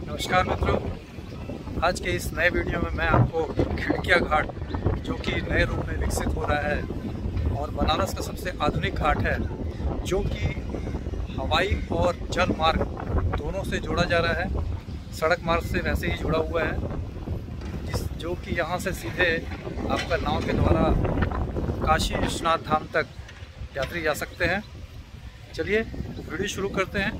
नमस्कार मित्रों, आज के इस नए वीडियो में मैं आपको खिड़किया घाट जो कि नए रूप में विकसित हो रहा है और बनारस का सबसे आधुनिक घाट है, जो कि हवाई और जल मार्ग दोनों से जोड़ा जा रहा है। सड़क मार्ग से वैसे ही जुड़ा हुआ है, जो कि यहाँ से सीधे आपका नाव के द्वारा काशी विश्वनाथ धाम तक यात्री जा सकते हैं। चलिए वीडियो शुरू करते हैं।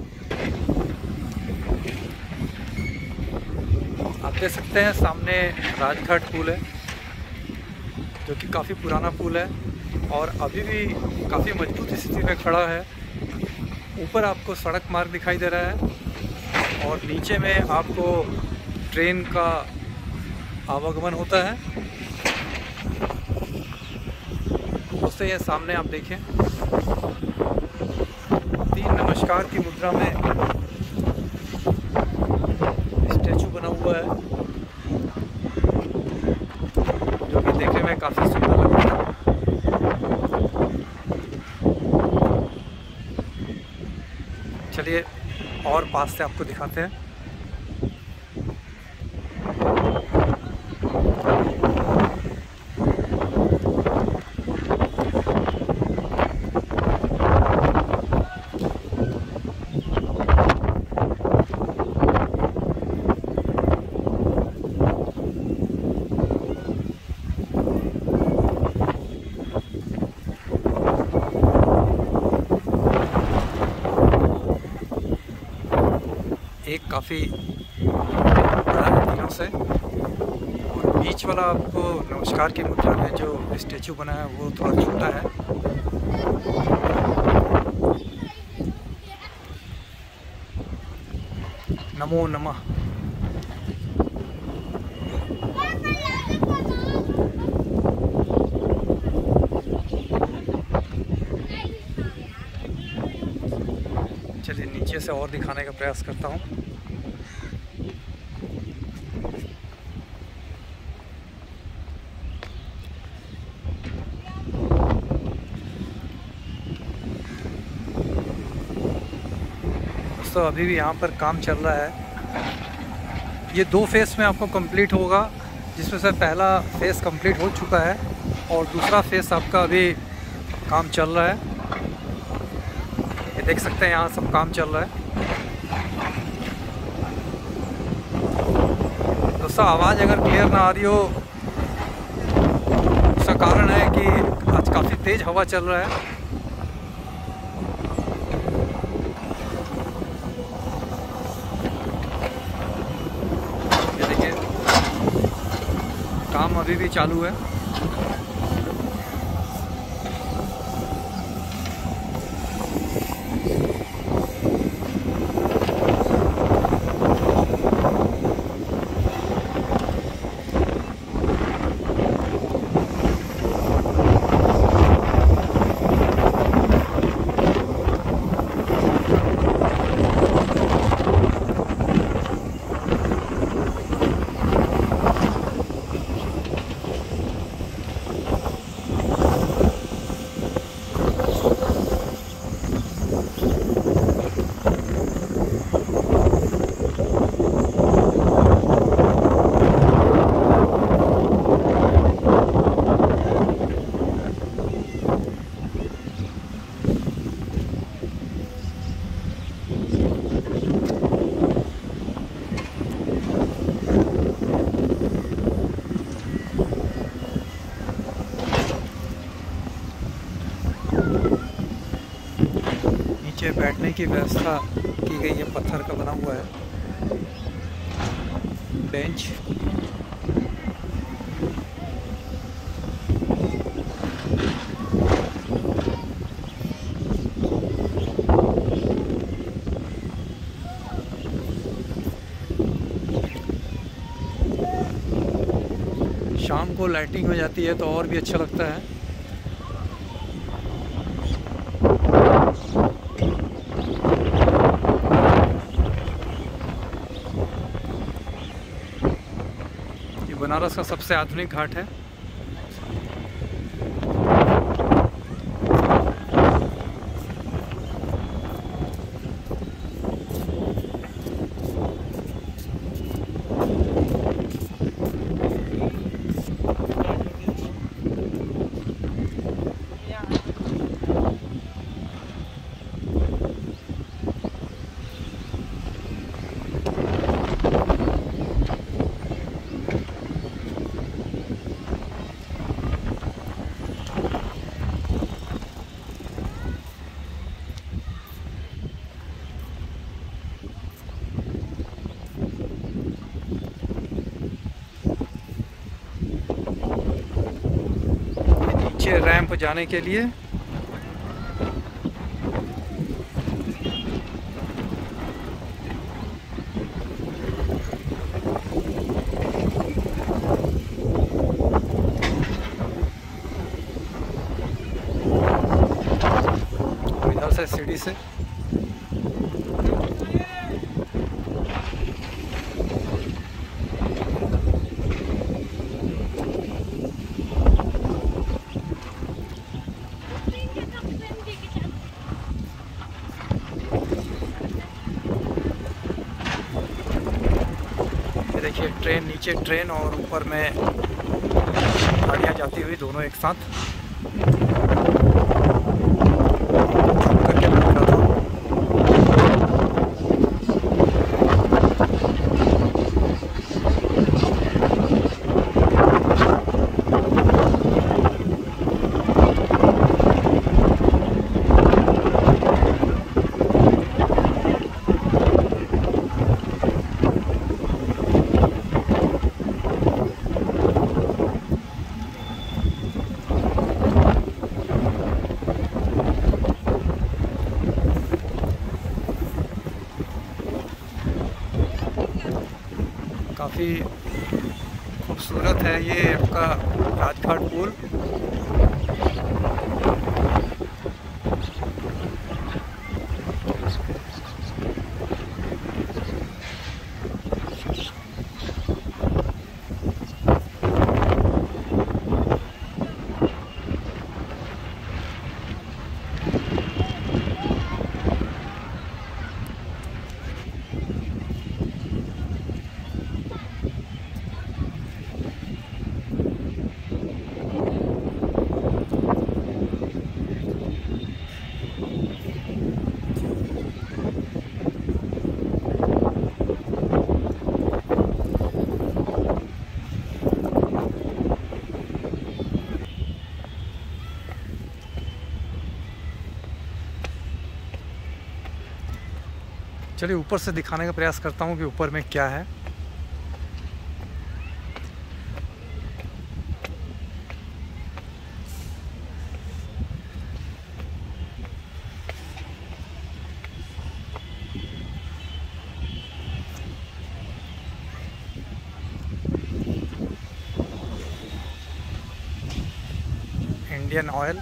आप देख सकते हैं सामने राजघाट पुल है, जो कि काफ़ी पुराना पुल है और अभी भी काफ़ी मजबूत स्थिति में खड़ा है। ऊपर आपको सड़क मार्ग दिखाई दे रहा है और नीचे में आपको ट्रेन का आवागमन होता है। उससे ये सामने आप देखें, 3 नमस्कार की मुद्रा में स्टैचू बना हुआ है, जो कि देखने में काफ़ी सुंदर लग रहा है। चलिए और पास से आपको दिखाते हैं। एक काफ़ी बड़ा है तीनों से, और बीच वाला आपको नमस्कार की मुद्रा में जो स्टैचू बना है वो थोड़ा छोटा है। नमो नमः। चलिए नीचे से और दिखाने का प्रयास करता हूँ। दोस्तों अभी भी यहाँ पर काम चल रहा है। ये 2 फेस में आपको कंप्लीट होगा, जिसमें से पहला फेस कंप्लीट हो चुका है और दूसरा फेस आपका अभी काम चल रहा है। ये देख सकते हैं यहाँ सब काम चल रहा है। दोस्तों आवाज़ अगर क्लियर ना आ रही हो, उसका कारण है कि आज काफ़ी तेज़ हवा चल रहा है। ये देखिए काम अभी भी चालू है। नीचे बैठने की व्यवस्था की गई है, पत्थर का बना हुआ है बेंच। शाम को लाइटिंग हो जाती है तो और भी अच्छा लगता है। ये बनारस का सबसे आधुनिक घाट है। नीचे रैंप जाने के लिए। इधर से सीढ़ी से देखिए ट्रेन, नीचे ट्रेन और ऊपर में गाड़ियाँ जाती हुई दोनों एक साथ। करके मैं दिखाता हूँ। काफ़ी खूबसूरत है ये आपका राजघाट पुल। चलिए ऊपर से दिखाने का प्रयास करता हूँ कि ऊपर में क्या है। इंडियन ऑयल,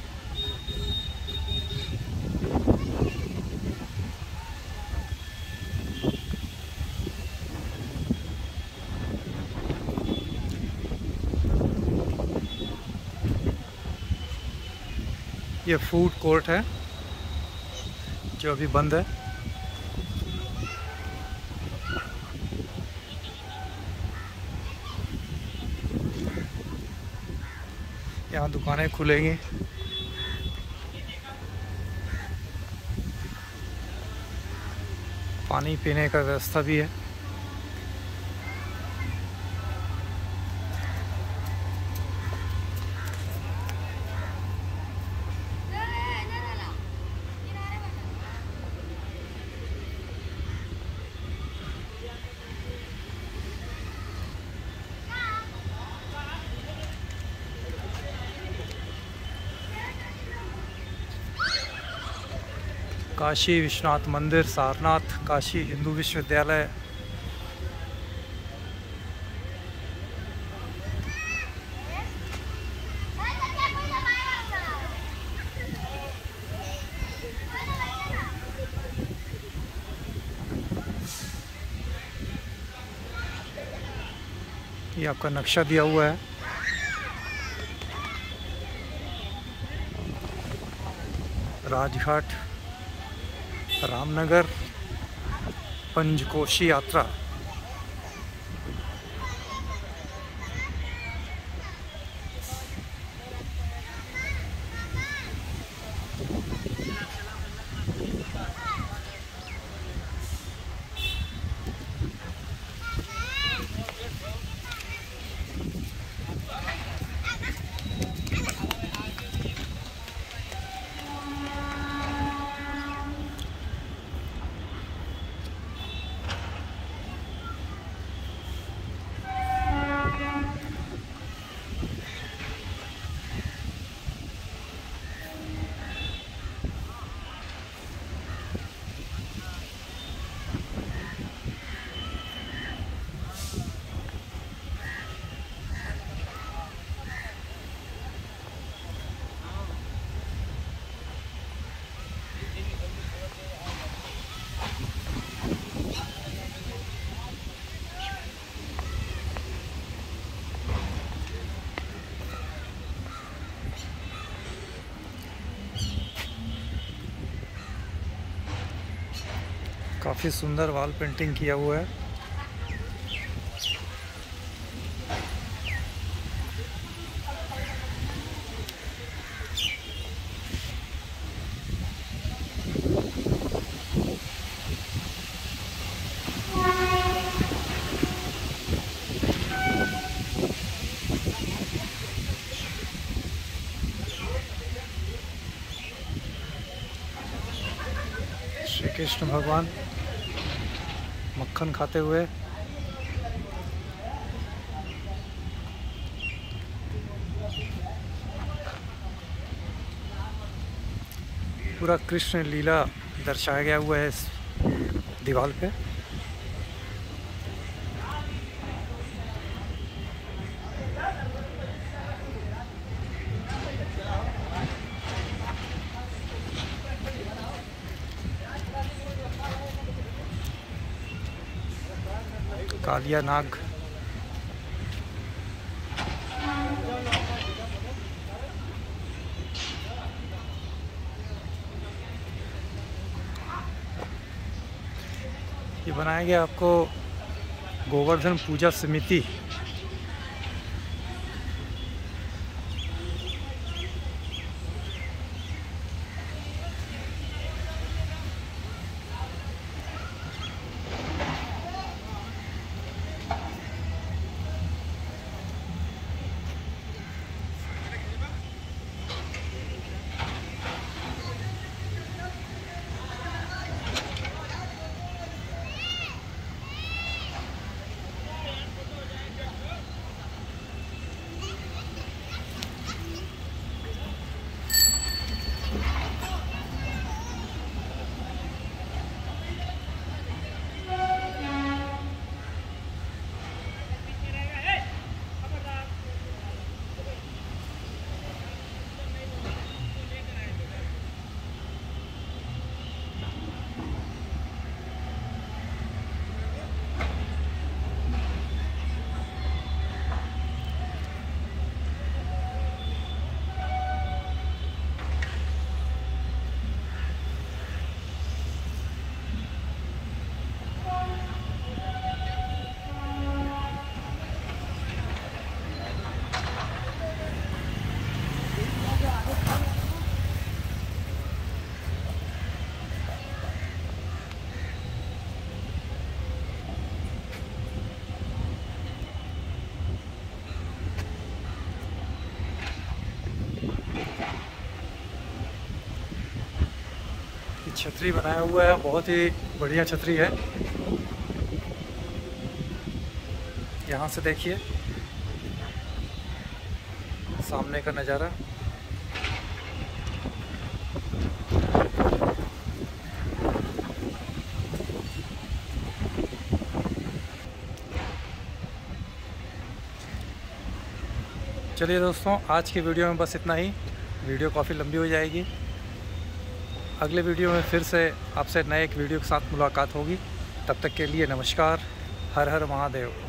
ये फूड कोर्ट है जो अभी बंद है। यहाँ दुकानें खुलेंगी। पानी पीने का व्यवस्था भी है। काशी विश्वनाथ मंदिर, सारनाथ, काशी हिंदू विश्वविद्यालय, ये आपका नक्शा दिया हुआ है। राजघाट, रामनगर, पंचकोशी यात्रा। काफ़ी सुंदर वॉल पेंटिंग किया हुआ है। श्री कृष्ण भगवान मक्खन खाते हुए, पूरा कृष्ण लीला दर्शाया गया हुआ है इस दीवार पे। कालिया नाग, ये बनाया गया आपको गोवर्धन पूजा समिति। छतरी बनाया हुआ है, बहुत ही बढ़िया छतरी है। यहाँ से देखिए सामने का नज़ारा। चलिए दोस्तों, आज की वीडियो में बस इतना ही। वीडियो काफ़ी लंबी हो जाएगी। अगले वीडियो में फिर से आपसे नए एक वीडियो के साथ मुलाकात होगी। तब तक के लिए नमस्कार। हर हर महादेव।